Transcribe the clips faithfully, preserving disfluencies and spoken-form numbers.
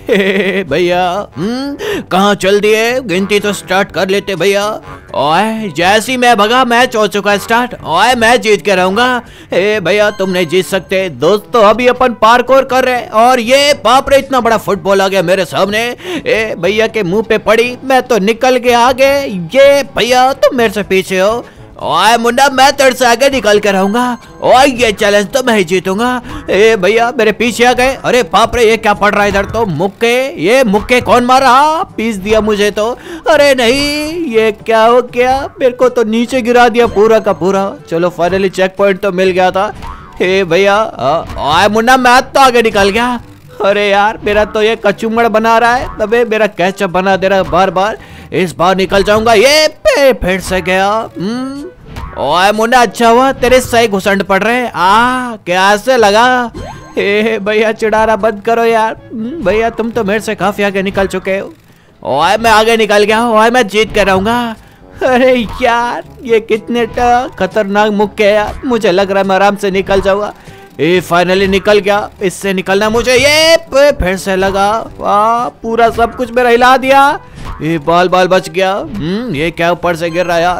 हे भैया, हम्म कहाँ चल दिए? गिनती तो स्टार्ट कर लेते भैया। ओए जैसी मैं भगा मैच हो चुका है स्टार्ट। ओए मैं जीत के रहूंगा। हे भैया तुम नहीं जीत सकते। दोस्तों अभी अपन पार्कोर कर रहे हैं और ये बाप रे इतना बड़ा फुटबॉल आ गया मेरे सामने। ए भैया के मुंह पे पड़ी, मैं तो निकल के आगे। ये भैया तुम मेरे से पीछे हो। ओए मुन्ना मैं तेरे से आगे निकल कर रहूंगा। ओए ये चैलेंज तो मैं ही जीतूंगा। ए भैया मेरे पीछे आ गए। अरे बाप रे ये क्या पड़ रहा है इधर तो? मुक्के, ये मुक्के कौन मारा? पीस दिया मुझे तो। अरे नहीं ये क्या हो गया? मेरे को तो नीचे गिरा दिया पूरा का पूरा। चलो फाइनली चेक पॉइंट तो मिल गया था। हे भैया ओए मुन्ना मैं तो आगे निकल गया। अरे यार मेरा तो ये कचुम्बड़ बना रहा है, अबे मेरा कैचअप बना दे रहा है बार बार। इस बार निकल जाऊंगा। ये पे फिर से गया। हम्म ओए मुन्ना अच्छा हुआ तेरे सही घुसंड पड़ रहे। आ कैसे लगा? हे भैया चिढ़ाना बंद करो यार। भैया तुम तो मेरे से काफी आगे निकल चुके हो। ओए मैं आगे निकल गया हूँ। ओए मैं जीत कर रहूंगा। अरे यार ये कितने खतरनाक मुक्के है यार। मुझे लग रहा है मैं आराम से निकल जाऊंगा। ये फाइनली निकल गया। इससे निकलना मुझे। ये फिर से लगा। वाह पूरा सब कुछ मेरा हिला दिया। ये बाल बाल बच गया। हम्म ये क्या ऊपर से गिर रहा है यार?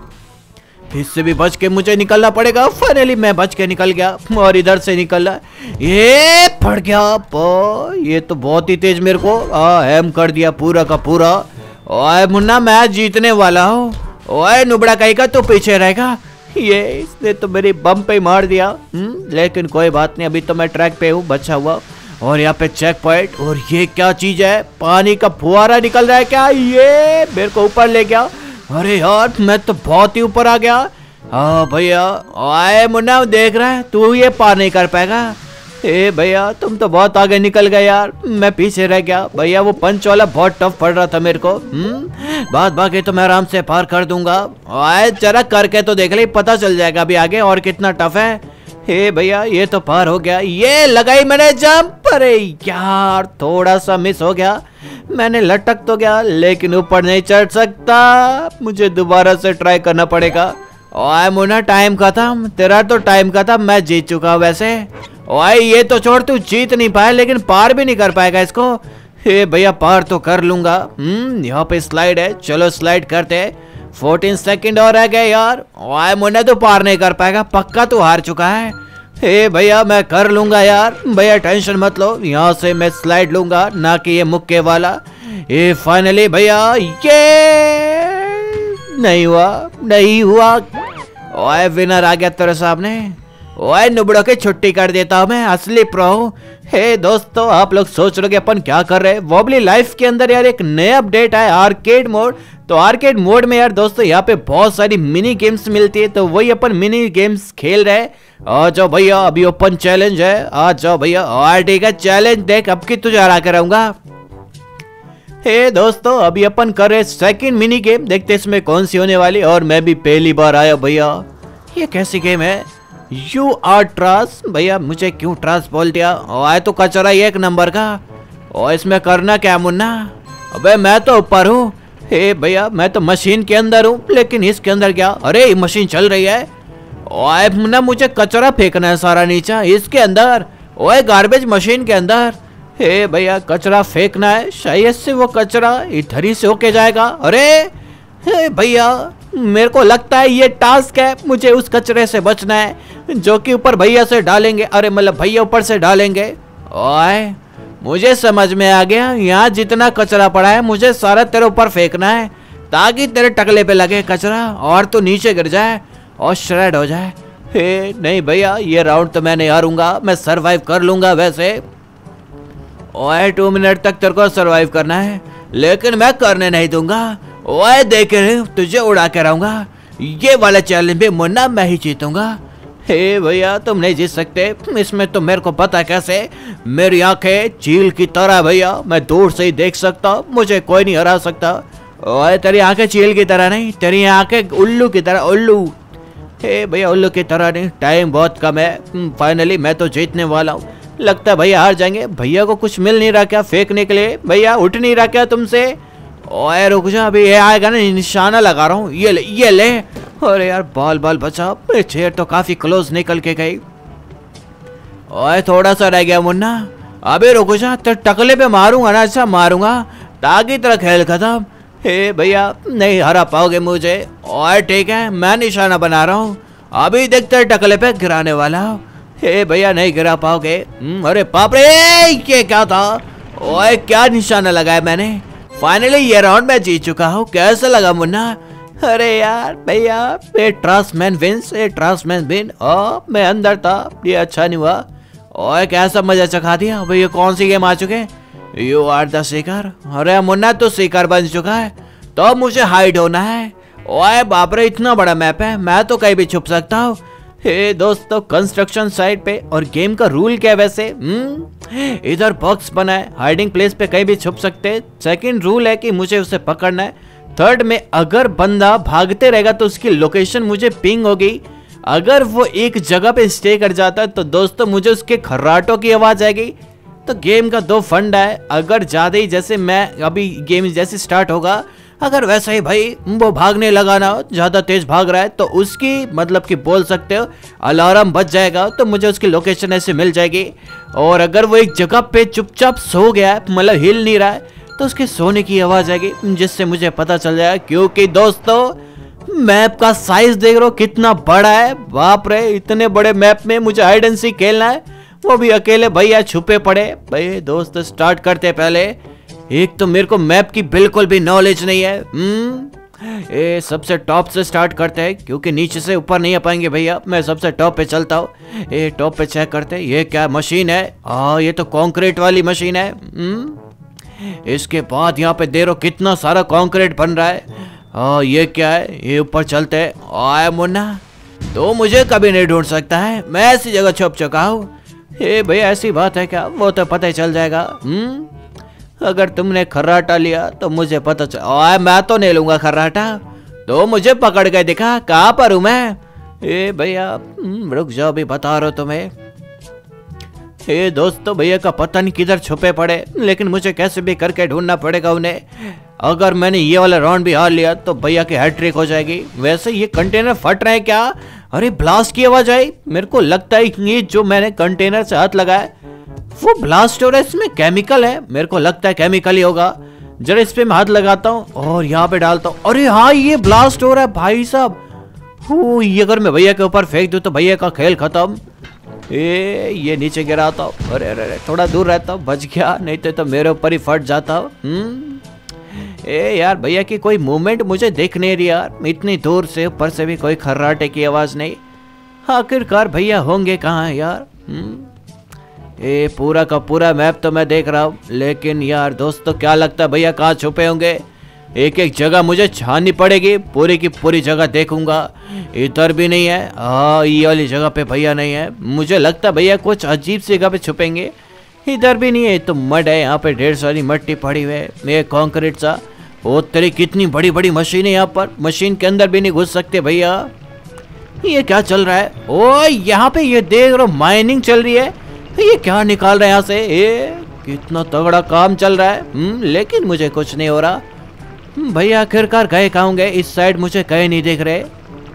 इससे भी बच के मुझे निकलना पड़ेगा। फाइनली मैं बच के निकल गया और इधर से निकलना। ये पड़ गया। ये तो बहुत ही तेज मेरे को हैम कर दिया पूरा का पूरा। ओए मुन्ना मैं जीतने वाला हूँ। ओए नुबड़ा कहीं का तू पीछे रहेगा। ये इसने तो मेरी बम पे मार दिया। हम्म लेकिन कोई बात नहीं, अभी तो मैं ट्रैक पे हूँ बचा हुआ। और यहाँ पे चेक पॉइंट। और ये क्या चीज है? पानी का फुहारा निकल रहा है क्या? ये मेरे को ऊपर ले गया। अरे यार मैं तो बहुत ही ऊपर आ गया। हाँ भैया आए मुन्ना देख रहा है तू ये पार नहीं कर पाएगा। ए भैया तुम तो बहुत आगे निकल गए यार, मैं पीछे रह गया। भैया वो पंच वाला बहुत टफ पड़ रहा था मेरे को। हम्म बात बाकी तो मैं आराम से पार कर दूंगा। आए जरा करके तो देख ले, पता चल जाएगा अभी आगे और कितना टफ है। हे भैया ये तो पार हो गया। ये लगाई मैंने जंप। अरे यार थोड़ा सा मिस हो गया। मैंने लटक तो गया लेकिन ऊपर नहीं चढ़ सकता। मुझे दोबारा से ट्राई करना पड़ेगा। ओए मुन्ना टाइम खत्म। तेरा तो टाइम खत्म, मैं जीत चुका वैसे। ओए ये तो छोड़, तू जीत नहीं पाया लेकिन पार भी नहीं कर पाएगा इसको। हे भैया पार तो कर लूंगा। हम्म यहाँ पे स्लाइड है, चलो स्लाइड करते। फोर्टीन सेकंड और रह गए यार। ओए मुन्ना तो पार नहीं कर पाएगा, पक्का तू हार चुका है। हे भैया मैं कर लूंगा यार, भैया टेंशन मत लो। यहाँ से मैं स्लाइड लूंगा, ना कि ये मुक्के वाला। ये फाइनली भैया ये नहीं हुआ, नहीं हुआ। ओए विनर आ गया तेरे सामने। ओए नुबड़ों की छुट्टी कर देता हूँ मैं, असली प्रो हूँ। हे दोस्तों आप लोग सोच रहे अपन क्या कर रहे हैं। वॉबली लाइफ के अंदर यार एक नया अपडेट है आर्केड मोड। तो आर्केड मोड में यार दोस्तों यहाँ पे बहुत सारी मिनी गेम्स मिलती है, तो वही अपन मिनी गेम्स खेल रहे हैं। आ जाओ भैया अभी ओपन चैलेंज है, आ जाओ भैया। और ठीक है चैलेंज देख अब की तुझे हरा कर आऊंगा। हे दोस्तों अभी अपन कर रहे सेकंड मिनी गेम, देखते इसमें कौन सी होने वाली। और मैं भी पहली बार आया भैया। ये कैसी गेम है? You are trash. भैया मुझे क्यों ट्रास बोल दिया? आए तो कचरा एक नंबर का। और इसमें करना क्या मुन्ना? अबे मैं तो ऊपर हूँ। हे भैया मैं तो मशीन के अंदर हूँ, लेकिन इसके अंदर क्या? अरे ये मशीन चल रही है। ओए मुन्ना मुझे कचरा फेंकना है सारा नीचा इसके अंदर। ओए गार्बेज मशीन के अंदर। हे भैया कचरा फेंकना है, शायद से वो कचरा इधर ही से होके जाएगा। अरे हे भैया मेरे को लगता है ये टास्क है, मुझे उस कचरे से बचना है जो कि ऊपर भैया से डालेंगे। अरे मतलब भैया ऊपर से डालेंगे। ओए मुझे समझ में आ गया, यहाँ जितना कचरा पड़ा है मुझे सारा तेरे ऊपर फेंकना है, ताकि तेरे टकले पे लगे कचरा और तो नीचे गिर जाए और श्रेड हो जाए। हे नहीं भैया ये राउंड तो मैं नहीं हारूंगा, मैं सरवाइव कर लूंगा वैसे। ओए टू मिनट तक तेरे को सरवाइव करना है, लेकिन मैं करने नहीं दूंगा। ओए देख रहे तुझे उड़ा कर आऊंगा। ये वाला चैलेंज भी मुन्ना मैं ही जीतूंगा। हे भैया तुम नहीं जीत सकते, इसमें तो मेरे को पता कैसे। मेरी आंखें चील की तरह भैया, मैं दूर से ही देख सकता, मुझे कोई नहीं हरा सकता। ओए तेरी आंखें चील की तरह नहीं, तेरी आंखें उल्लू की तरह। उल्लू? हे भैया उल्लू की तरह नहीं, टाइम बहुत कम है। फाइनली मैं तो जीतने वाला हूँ। लगता है भैया हार जाएंगे। भैया को कुछ मिल नहीं रहा क्या फेंकने के लिए? भैया उठ नहीं रहा क्या तुमसे? ओए रुक जा, अभी ये आएगा ना, निशाना लगा रहा हूँ। ये ले ये ले। अरे यार बाल बाल बचा, चेयर तो काफी क्लोज निकल के गई। ओए थोड़ा सा रह गया मुन्ना। अबे रुको जा, तो टकले पे मारूंगा ना, अच्छा मारूंगा ताकि तेरा खेल खत्म। हे भैया नहीं हरा पाओगे मुझे। और ठीक है मैं निशाना बना रहा हूँ, अभी देखते हैं टकले पे गिराने वाला। हे भैया नहीं गिरा पाओगे। अरे बाप रे ये क्या था, ओए क्या निशाना लगाया मैंने। फाइनली ये राउंड मैं जीत चुका हूँ, कैसा लगा मुन्ना। अरे यार भैया ये ट्रांसमैन विंस, ये ट्रांसमैन विन। ओ मैं अंदर था, ये अच्छा नहीं हुआ। ओए कैसा मजा चखा दिया भैया। कौन सी गेम आ चुके, यू आर द सीकर। अरे मुन्ना तो सीकर बन चुका है, तो मुझे हाइड होना है। ओए बाप रे इतना बड़ा मैप है, मैं तो कहीं भी छुप सकता हूँ। हे दोस्तों कंस्ट्रक्शन साइट पे, और गेम का रूल क्या है वैसे। हम्म इधर बॉक्स बना है, हाइडिंग प्लेस पे कहीं भी छुप सकते हैं। सेकंड रूल है कि मुझे उसे पकड़ना है। थर्ड में अगर बंदा भागते रहेगा तो उसकी लोकेशन मुझे पिंग होगी। अगर वो एक जगह पे स्टे कर जाता है तो दोस्तों मुझे उसके खर्राटों की आवाज आएगी। तो गेम का दो फंडा है, अगर ज्यादा ही जैसे मैं अभी गेम जैसे स्टार्ट होगा, अगर वैसा ही भाई वो भागने लगा ना, ज्यादा तेज भाग रहा है, तो उसकी मतलब कि बोल सकते हो अलार्म बज जाएगा, तो मुझे उसकी लोकेशन ऐसे मिल जाएगी। और अगर वो एक जगह पे चुपचाप सो गया है, मतलब हिल नहीं रहा है, तो उसके सोने की आवाज आएगी, जिससे मुझे पता चल जाएगा। क्योंकि दोस्तों मैप का साइज देख रहे हो कितना बड़ा है, बाप रे इतने बड़े मैप में मुझे हाइड एंड सीक खेलना है, वो भी अकेले भैया छुपे पड़े। भाई दोस्त स्टार्ट करते पहले, एक तो मेरे को मैप की बिल्कुल भी नॉलेज नहीं है। हम्म ये सबसे टॉप से स्टार्ट करते हैं, क्योंकि नीचे से ऊपर नहीं आ पाएंगे भैया। मैं सबसे टॉप पे चलता हूँ। ये टॉप पे चेक करते हैं, ये क्या मशीन है। हाँ ये तो कंक्रीट वाली मशीन है। हम्म इसके बाद यहाँ पे दे रो कितना सारा कंक्रीट बन रहा है। हाँ ये क्या है, ये ऊपर चलते हैं। आए मुन्ना तो मुझे कभी नहीं ढूंढ सकता है, मैं ऐसी जगह छुप चुका हूँ। ये भैया ऐसी बात है क्या, वो तो पता ही चल जाएगा। हम्म अगर तुमने खर्राटा लिया तो मुझे पता चल। ओए मैं तो नहीं लूंगा खर्राटा, तो मुझे पकड़ के दिखा कहाँ पर हूँ मैं। ए भैया रुक जाओ भी बता रहा हूँ तुम्हें। ए दोस्तों भैया का पता नहीं किधर छुपे पड़े, लेकिन मुझे कैसे भी करके ढूंढना पड़ेगा उन्हें। अगर मैंने ये वाला राउंड भी हार लिया तो भैया की हैट्रिक हो जाएगी। वैसे ये कंटेनर फट रहे हैं क्या। अरे ब्लास्ट की आवाज आई, मेरे को लगता है ये जो मैंने कंटेनर से हाथ लगाया वो ब्लास्ट हो रहा है, इसमें केमिकल है, मेरे को लगता है केमिकल ही होगा। जरा इस पे मैं हाथ लगाता हूँ और यहाँ पे डालता हूँ। अरे हाँ ये ब्लास्ट हो रहा है भाई साहब। ये अगर मैं भैया के ऊपर फेंक दूँ तो भैया का खेल खत्म। ए ये नीचे गिराता हूँ। अरे अरे अरे थोड़ा दूर रहता हूँ, बच गया, नहीं तो, तो मेरे ऊपर ही फट जाता हूँ। हम्म ए यार भैया की कोई मूवमेंट मुझे दिख नहीं रही यार, इतनी दूर से, ऊपर से भी कोई खर्राटे की आवाज नहीं। आखिरकार भैया होंगे कहाँ यार। हम्म ये पूरा का पूरा मैप तो मैं देख रहा हूँ, लेकिन यार दोस्तों क्या लगता है भैया कहाँ छुपे होंगे। एक एक जगह मुझे छाननी पड़ेगी, पूरी की पूरी जगह देखूंगा। इधर भी नहीं है, हाँ ये वाली जगह पे भैया नहीं है, मुझे लगता है भैया कुछ अजीब सी जगह पे छुपेंगे। इधर भी नहीं है, तो मड है, यहाँ पे ढेर सारी मट्टी पड़ी हुई है, ये कॉन्क्रीट सा। ओ तेरी कितनी बड़ी बड़ी मशीन है यहाँ पर, मशीन के अंदर भी नहीं घुस सकते भैया। ये क्या चल रहा है। ओ यहाँ पे ये देख रहा माइनिंग चल रही है, ये क्या निकाल रहे हैं यहाँ से। ये कितना तगड़ा काम चल रहा है। हम्म लेकिन मुझे कुछ नहीं हो रहा। भैया आखिरकार गए कहाँ होंगे, इस साइड मुझे कहीं नहीं दिख रहे।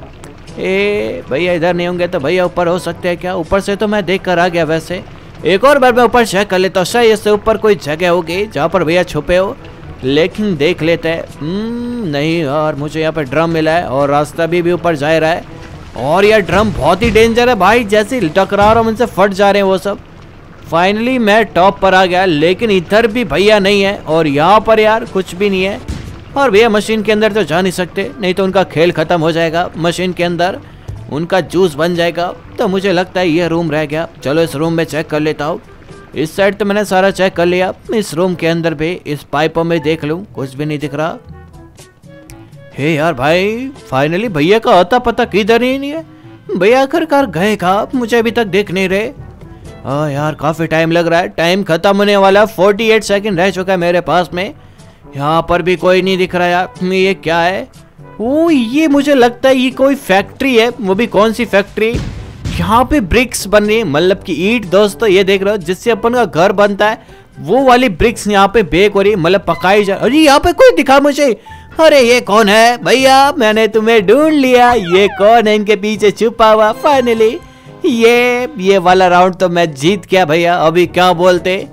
ए भैया इधर नहीं होंगे तो भैया ऊपर हो सकते हैं क्या। ऊपर से तो मैं देख कर आ गया, वैसे एक और बार मैं ऊपर चेक कर लेता हूँ, शायद इससे ऊपर कोई जगह होगी जहाँ पर भैया छुपे हो, लेकिन देख लेते हैं। नहीं यार मुझे यहाँ पर ड्रम मिला है और रास्ता भी, भी ऊपर जा रहा है। और यार ड्रम बहुत ही डेंजर है भाई, जैसे टकरा रहा हूँ उनसे फट जा रहे हैं वो सब। फाइनली मैं टॉप पर आ गया, लेकिन इधर भी भैया नहीं है और यहाँ पर यार कुछ भी नहीं है। और भैया मशीन के अंदर तो जा नहीं सकते, नहीं तो उनका खेल खत्म हो जाएगा, मशीन के अंदर उनका जूस बन जाएगा। तो मुझे लगता है ये रूम रह गया, चलो इस रूम में चेक कर लेता हूँ। इस साइड तो मैंने सारा चेक कर लिया, इस रूम के अंदर भी इस पाइपों में देख लूँ, कुछ भी नहीं दिख रहा। हे यार भाई फाइनली भैया का अता पता किधर ही नहीं है। भैया आखिरकार गए कहाँ, मुझे अभी तक देख नहीं रहे। हाँ यार काफी टाइम लग रहा है, टाइम खत्म होने वाला, अड़तालीस सेकंड रह चुका है मेरे पास में। यहाँ पर भी कोई नहीं दिख रहा यार, ये क्या है। ओ ये मुझे लगता है ये कोई फैक्ट्री है, वो भी कौन सी फैक्ट्री। यहाँ पे ब्रिक्स बन रही है, मतलब की ईंट दोस्तों, ये देख रहे हो जिससे अपन का घर बनता है, वो वाली ब्रिक्स यहाँ पे बेक हो रही है, मतलब पकाई जा। अरे यहाँ पे कोई दिखा मुझे। अरे ये कौन है भैया, मैंने तुम्हें ढूंढ लिया, ये कौन है इनके पीछे छुपा हुआ। फाइनली ये ये वाला राउंड तो मैं जीत गया भैया, अभी क्या बोलते।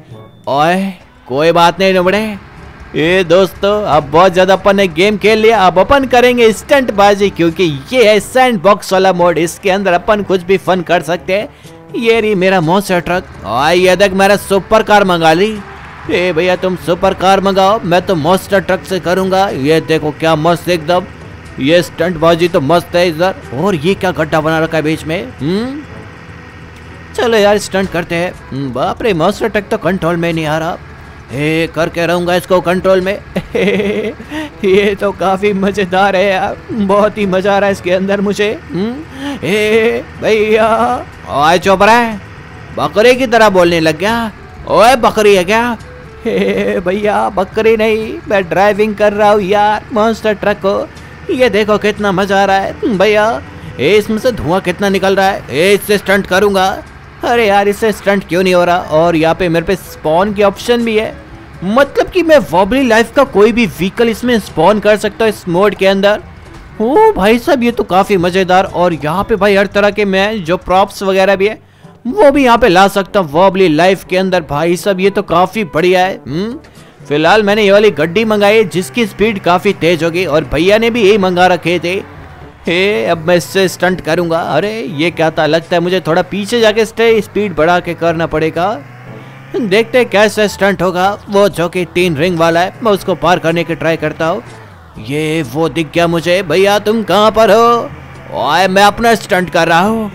ओए कोई बात नहीं नुबड़े। ये दोस्तों अब बहुत ज्यादा अपन ने गेम खेल लिया, अब अपन करेंगे स्टंट बाजी, क्योंकि ये है सैंड बॉक्स वाला मोड। इसके अंदर अपन कुछ भी फन कर सकते हैं। ये रही मेरा मॉन्स्टर ट्रक, और ये देख मैंने सुपर कार मंगा ली। ए भैया तुम सुपर कार मंगाओ, मैं तो मॉन्स्टर ट्रक से करूंगा। ये देखो क्या मस्त एकदम, ये स्टंट बाजी तो मस्त है इधर। और ये क्या गड्ढा बना रखा है बीच में। हम्म चलो यार स्टंट करते हैं। बाप रे मॉन्स्टर ट्रक तो कंट्रोल में नहीं आ रहा। हे करके रहूंगा इसको कंट्रोल में। ये तो काफी मजेदार है यार, बहुत ही मजा आ रहा है इसके अंदर मुझे। हे भैया ओए चुप रहा, बकरी की तरह बोलने लग गया। ओए बकरी है क्या? हे भैया बकरी नहीं, मैं ड्राइविंग कर रहा हूँ यार मॉन्स्टर ट्रक को। ये देखो कितना मजा आ रहा है भैया। इसमें से धुआं कितना निकल रहा है। इससे स्टंट करूंगा। अरे यार इससे स्टंट क्यों नहीं हो रहा। और यहाँ पे मेरे पे स्पॉन की ऑप्शन भी है, मतलब कि मैं वॉबली लाइफ का कोई भी व्हीकल इसमें स्पॉन कर सकता हूँ इस मोड के अंदर। ओ भाई साहब ये तो काफी मजेदार। और यहाँ पे भाई हर तरह के मैं जो प्रॉप्स वगैरह भी है वो भी यहाँ पे ला सकता हूँ वॉबली लाइफ के अंदर। भाई साहब ये तो काफी बढ़िया है। हम्म फिलहाल मैंने ये वाली गड्डी मंगाई जिसकी स्पीड काफी तेज होगी, और भैया ने भी यही मंगा रखे थे। हे अब मैं इससे स्टंट करूंगा। अरे ये क्या था, लगता है मुझे थोड़ा पीछे जाके स्पीड बढ़ा के करना पड़ेगा। देखते हैं कैसे स्टंट होगा। वो जो कि तीन रिंग वाला है, मैं उसको पार करने की ट्राई करता हूँ। ये वो दिख गया मुझे। भैया तुम कहाँ पर हो? ओए मैं अपना स्टंट कर रहा हूँ।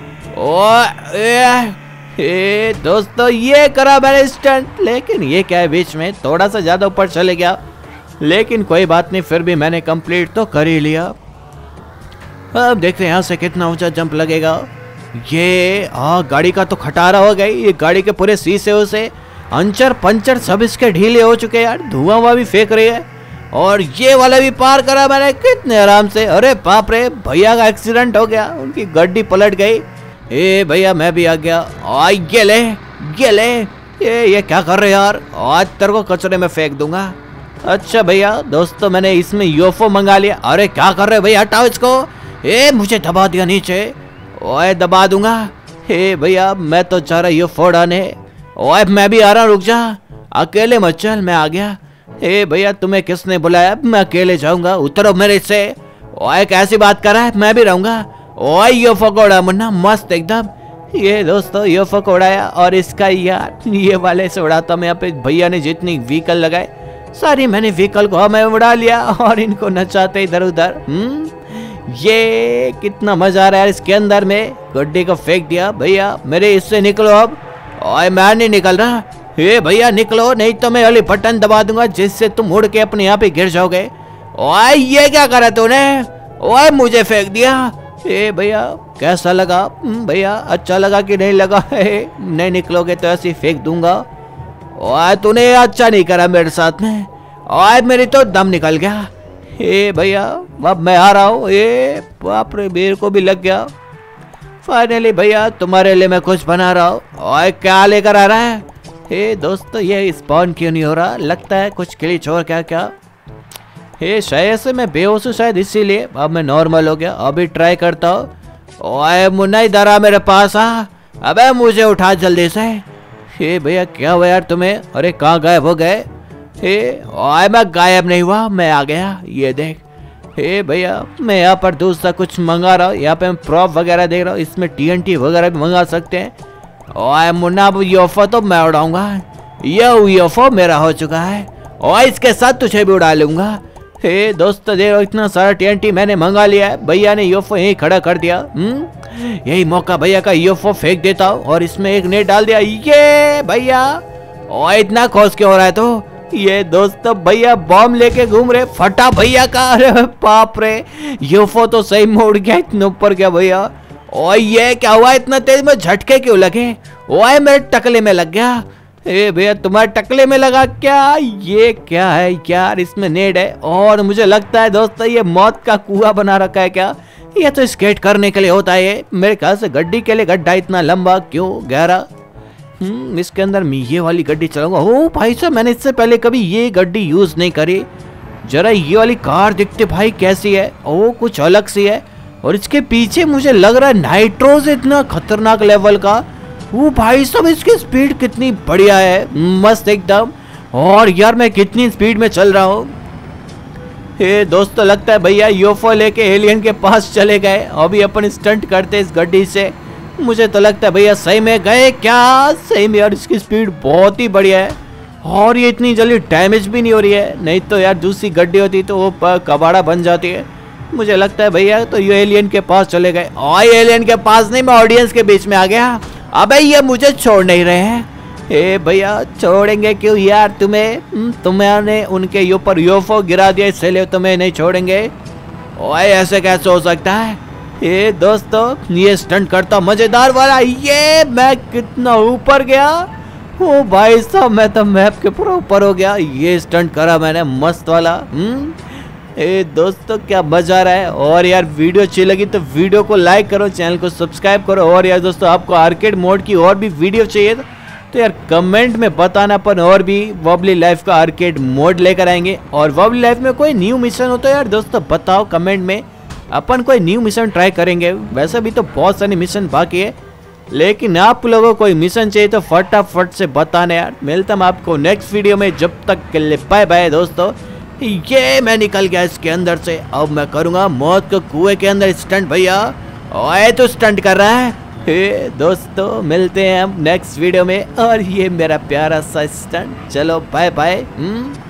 ओए दोस्तों ये करा मैंने स्टंट, लेकिन ये क्या है बीच में थोड़ा सा ज्यादा ऊपर चले गया, लेकिन कोई बात नहीं, फिर भी मैंने कंप्लीट तो कर ही लिया। अब देखते हैं यहाँ से कितना ऊंचा जंप लगेगा। ये हाँ गाड़ी का तो खटारा हो गई। ये गाड़ी के पूरे शीशे उसे अंचर पंचर सब इसके ढीले हो चुके हैं यार। धुआं हुआ भी फेंक रही है। और ये वाला भी पार करा मैंने कितने आराम से। अरे बाप रे भैया का एक्सीडेंट हो गया, उनकी गाड़ी पलट गई। ए भैया मैं भी आ गया। आ ये ले ये ले ये ये क्या कर रहे यार, आज तेरे को कचरे में फेंक दूंगा। अच्छा भैया दोस्तों मैंने इसमें यूएफओ मंगा लिया। अरे क्या कर रहे भैया, हटाओ इसको। ए मुझे दबा दिया नीचे। ओए दबा दूंगा। हे भैया मैं तो चाह रहा यूएफओ उड़ाने। ओए मैं भी आ रहा, रुक जा, अकेले मत चल, मैं आ गया। हे भैया तुम्हें किसने बुलाया, मैं अकेले जाऊंगा, उतरो मेरे से। ओए कैसी बात कर रहा है, मैं भी रहूंगा। ओए यूएफओ को उड़ा मुन्ना, मस्त एकदम। ये दोस्तों यूएफओ को उड़ाया, और इसका यार ये वाले से उड़ाता मैं। यहाँ पे भैया ने जितनी व्हीकल लगाए सारी मैंने व्हीकल को मैं उड़ा लिया, और इनको नचाते इधर उधर। हम्म ये कितना मजा आ रहा है इसके अंदर में। गड्डी को फेंक दिया। भैया मेरे इससे निकलो अब। ओए मैं नहीं निकल रहा। हे भैया निकलो, नहीं तो मैं वाली बटन दबा दूंगा जिससे तुम उड़ के अपने यहाँ पे गिर जाओगे। ओए ये क्या करा तूने? ओए मुझे फेंक दिया। ए भैया कैसा लगा भैया, अच्छा लगा कि नहीं लगा? नहीं निकलोगे तो ऐसे फेंक दूंगा। ओए तूने अच्छा नहीं करा मेरे साथ में। ओए मेरी तो दम निकल गया। ए भैया अब मैं आ रहा हूँ। ए बाप रे मेरे को भी लग गया। फाइनली भैया तुम्हारे लिए मैं कुछ बना रहा हूँ। ओए क्या लेकर आ रहा है? ए दोस्तों ये स्पॉन क्यों नहीं हो रहा, लगता है कुछ ग्लिच और क्या क्या। हे शायद से मैं बेहोश हूँ शायद, इसीलिए अब मैं नॉर्मल हो गया। अभी ट्राई करता हूँ। ओए मुन्ना इधर आ मेरे पास आ। अबे मुझे उठा जल्दी से। हे भैया क्या हुआ यार तुम्हें? अरे कहाँ गायब हो गए? हे ओए मैं गायब नहीं हुआ, मैं आ गया। ये देख। हे भैया मैं यहाँ पर दूसरा कुछ मंगा रहा हूँ। यहाँ पे मैं प्रॉप वगैरह देख रहा हूँ, इसमें टीएनटी वगैरह भी मंगा सकते हैं। ओए मुन्ना अब यूएफओ तो मैं उड़ाऊंगा। ये यूएफओ मेरा हो चुका है, और इसके साथ तुझे भी उड़ा लूंगा। हे दोस्तों देखो इतना सारा टीएनटी मैंने मंगा लिया है। भैया ने यूएफओ यही खड़ा कर दिया। हम्म यही मौका भैया का यूएफओ फेंक देता हूँ, और इसमें एक नेट डाल दिया। ये भैया और इतना खोज क्यों हो रहा है? तो ये दोस्तों भैया बॉम्ब लेके घूम रहे, फटा भैया का। अरे बाप रे यूएफओ तो सही में उड़ गया, इतना ऊपर गया भैया। और ये क्या हुआ, इतना तेज में झटके क्यों लगे? ओए मेरे टकले में लग गया। ए भैया तुम्हारे टकले में लगा क्या? ये क्या है यार, इसमें नेट है, और मुझे लगता है दोस्तों ये मौत का कुआं बना रखा है क्या? ये तो स्केट करने के लिए होता है ये, मेरे ख्याल से गड्डी के लिए गड्ढा इतना लंबा क्यों गहरा। हम्म इसके अंदर मैं ये वाली गड्डी चलाऊंगा। ओ भाई साहब मैंने इससे पहले कभी ये गड्डी यूज नहीं करी। जरा ये वाली कार दिखते भाई कैसी है, ओ कुछ अलग सी है। और इसके पीछे मुझे लग रहा है नाइट्रोज इतना खतरनाक लेवल का। वो भाई साहब इसकी स्पीड कितनी बढ़िया है, मस्त एकदम। और यार मैं कितनी स्पीड में चल रहा हूँ। ये दोस्तों लगता है भैया यूएफओ लेके एलियन के पास चले गए। अभी अपन स्टंट करते इस गड्डी से। मुझे तो लगता है भैया सही में गए क्या? सही में यार इसकी स्पीड बहुत ही बढ़िया है और ये इतनी जल्दी डैमेज भी नहीं हो रही है। नहीं तो यार दूसरी गड्डी होती तो वो कबाड़ा बन जाती है। मुझे लगता है भैया तो ये एलियन के पास चले गए। और एलियन के पास नहीं, मैं ऑडियंस के बीच में आ गया। अबे ये मुझे छोड़ नहीं रहे हैं। ए भैया छोड़ेंगे क्यों यार तुम्हें? तुमने उनके ऊपर यूएफओ गिरा दिया इसलिए तुम्हें नहीं छोड़ेंगे। ओए ऐसे कैसे हो सकता है? ये दोस्तों ये स्टंट करता मजेदार वाला। ये मैं कितना ऊपर गया। ओ भाई साहब मैं तो मैप के पूरा ऊपर हो गया। ये स्टंट करा मैंने मस्त वाला। हम्म ए दोस्तों क्या मजा आ रहा है। और यार वीडियो अच्छी लगी तो वीडियो को लाइक करो, चैनल को सब्सक्राइब करो। और यार दोस्तों आपको आर्केड मोड की और भी वीडियो चाहिए तो यार कमेंट में बताना, अपन और भी वॉबली लाइफ का आर्केड मोड लेकर आएंगे। और वॉबली लाइफ में कोई न्यू मिशन हो तो यार दोस्तों बताओ कमेंट में, अपन कोई न्यू मिशन ट्राई करेंगे। वैसे भी तो बहुत सारे मिशन बाकी है, लेकिन आप लोगों को कोई मिशन चाहिए तो फटाफट से बताना यार। मिलता हूं आपको नेक्स्ट वीडियो में, जब तक के लिए बाय बाय दोस्तों। ये मैं निकल गया इसके अंदर से। अब मैं करूंगा मौत के कुएं के अंदर स्टंट। भैया ओए तो स्टंट कर रहा है। हे दोस्तों मिलते हैं हम नेक्स्ट वीडियो में। और ये मेरा प्यारा सा स्टंट। चलो बाय बाय।